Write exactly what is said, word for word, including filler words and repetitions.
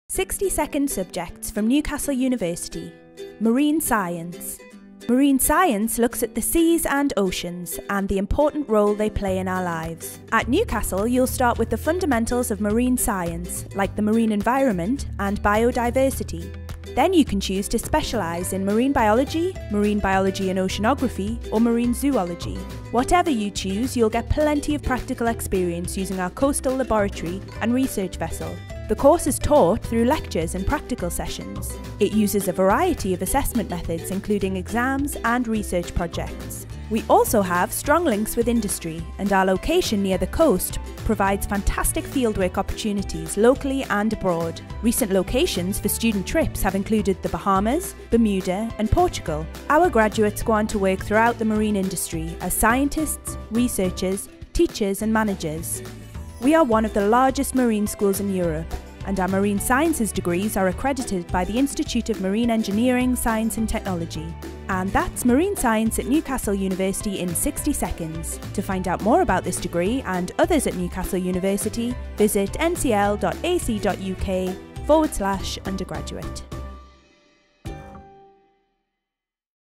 sixty second subjects from Newcastle University. Marine Science. Marine science looks at the seas and oceans and the important role they play in our lives. At Newcastle, you'll start with the fundamentals of marine science, like the marine environment and biodiversity. Then you can choose to specialise in marine biology, marine biology and oceanography, or marine zoology. Whatever you choose, you'll get plenty of practical experience using our coastal laboratory and research vessel. The course is taught through lectures and practical sessions. It uses a variety of assessment methods, including exams and research projects. We also have strong links with industry, and our location near the coast provides fantastic fieldwork opportunities locally and abroad. Recent locations for student trips have included the Bahamas, Bermuda and Portugal. Our graduates go on to work throughout the marine industry as scientists, researchers, teachers and managers. We are one of the largest marine schools in Europe, and our marine sciences degrees are accredited by the Institute of Marine Engineering, Science and Technology. And that's Marine Science at Newcastle University in sixty seconds. To find out more about this degree and others at Newcastle University, visit ncl.ac.uk forward slash undergraduate.